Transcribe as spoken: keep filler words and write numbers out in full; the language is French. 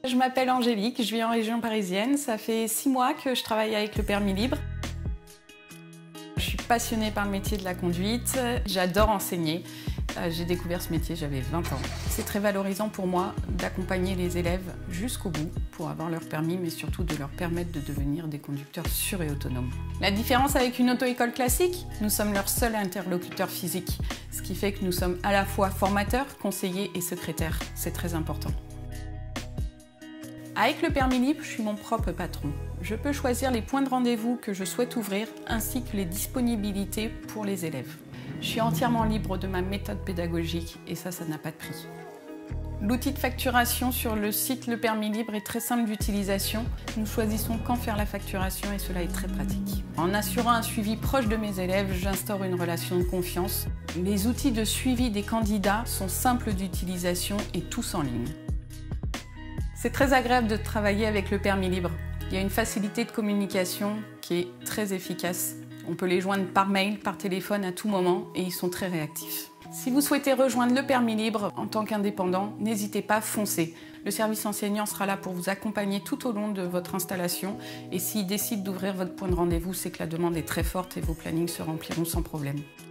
Je m'appelle Angélique, je vis en région parisienne. Ça fait six mois que je travaille avec le permis libre. Je suis passionnée par le métier de la conduite. J'adore enseigner. J'ai découvert ce métier, j'avais vingt ans. C'est très valorisant pour moi d'accompagner les élèves jusqu'au bout pour avoir leur permis, mais surtout de leur permettre de devenir des conducteurs sûrs et autonomes. La différence avec une auto-école classique, nous sommes leur seul interlocuteur physique, ce qui fait que nous sommes à la fois formateurs, conseillers et secrétaires. C'est très important. Avec le permis libre, je suis mon propre patron. Je peux choisir les points de rendez-vous que je souhaite ouvrir ainsi que les disponibilités pour les élèves. Je suis entièrement libre de ma méthode pédagogique et ça, ça n'a pas de prix. L'outil de facturation sur le site Le Permis Libre est très simple d'utilisation. Nous choisissons quand faire la facturation et cela est très pratique. En assurant un suivi proche de mes élèves, j'instaure une relation de confiance. Les outils de suivi des candidats sont simples d'utilisation et tous en ligne. C'est très agréable de travailler avec le permis libre. Il y a une facilité de communication qui est très efficace. On peut les joindre par mail, par téléphone à tout moment et ils sont très réactifs. Si vous souhaitez rejoindre le permis libre en tant qu'indépendant, n'hésitez pas, foncez. Le service enseignant sera là pour vous accompagner tout au long de votre installation et s'il décide d'ouvrir votre point de rendez-vous, c'est que la demande est très forte et vos plannings se rempliront sans problème.